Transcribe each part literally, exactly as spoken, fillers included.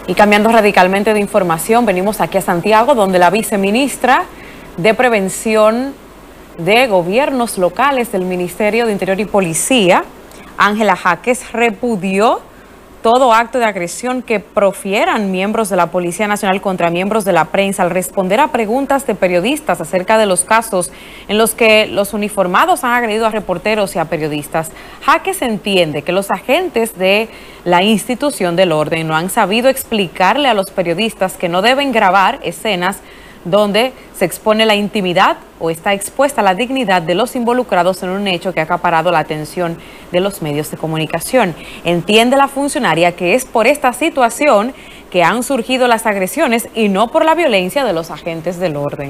Y cambiando radicalmente de información, venimos aquí a Santiago, donde la viceministra de Prevención de Gobiernos Locales del Ministerio de Interior y Policía, Ángela Jaques, repudió todo acto de agresión que profieran miembros de la Policía Nacional contra miembros de la prensa al responder a preguntas de periodistas acerca de los casos en los que los uniformados han agredido a reporteros y a periodistas. Jaques entiende que los agentes de la institución del orden no han sabido explicarle a los periodistas que no deben grabar escenas donde se expone la intimidad o está expuesta la dignidad de los involucrados en un hecho que ha acaparado la atención de los medios de comunicación. Entiende la funcionaria que es por esta situación que han surgido las agresiones y no por la violencia de los agentes del orden.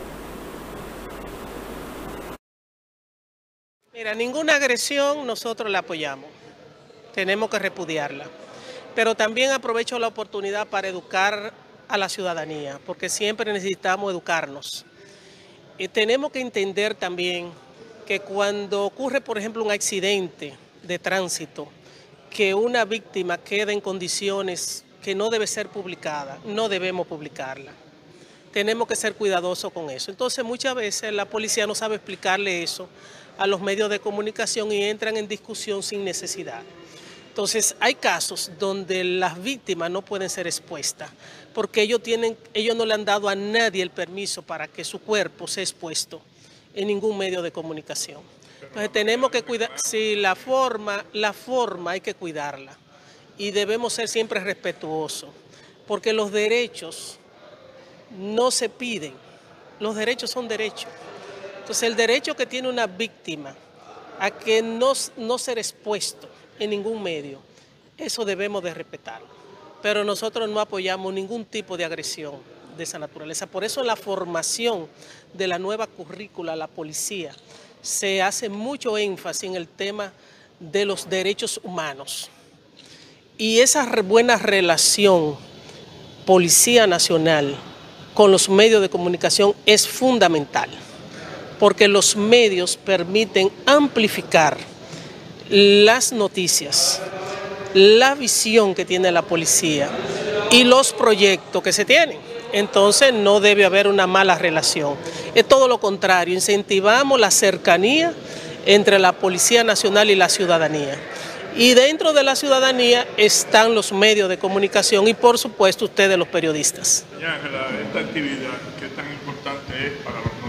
Mira, ninguna agresión nosotros la apoyamos, tenemos que repudiarla, pero también aprovecho la oportunidad para educar a la ciudadanía, porque siempre necesitamos educarnos. Y tenemos que entender también que cuando ocurre, por ejemplo, un accidente de tránsito, que una víctima queda en condiciones que no debe ser publicada, no debemos publicarla. Tenemos que ser cuidadosos con eso. Entonces, muchas veces la policía no sabe explicarle eso a los medios de comunicación y entran en discusión sin necesidad. Entonces, hay casos donde las víctimas no pueden ser expuestas porque ellos, tienen, ellos no le han dado a nadie el permiso para que su cuerpo sea expuesto en ningún medio de comunicación. Entonces, tenemos que cuidar, sí, la forma, la forma hay que cuidarla y debemos ser siempre respetuosos porque los derechos no se piden, los derechos son derechos. Entonces, el derecho que tiene una víctima a que no, no ser expuesto en ningún medio, eso debemos de respetarlo. Pero nosotros no apoyamos ningún tipo de agresión de esa naturaleza. Por eso en la formación de la nueva currícula, la policía, se hace mucho énfasis en el tema de los derechos humanos. Y esa buena relación Policía Nacional con los medios de comunicación es fundamental, porque los medios permiten amplificar las noticias, la visión que tiene la policía y los proyectos que se tienen. Entonces no debe haber una mala relación. Es todo lo contrario, incentivamos la cercanía entre la Policía Nacional y la ciudadanía. Y dentro de la ciudadanía están los medios de comunicación y por supuesto ustedes los periodistas. Ángela, esta actividad, ¿qué tan importante es para los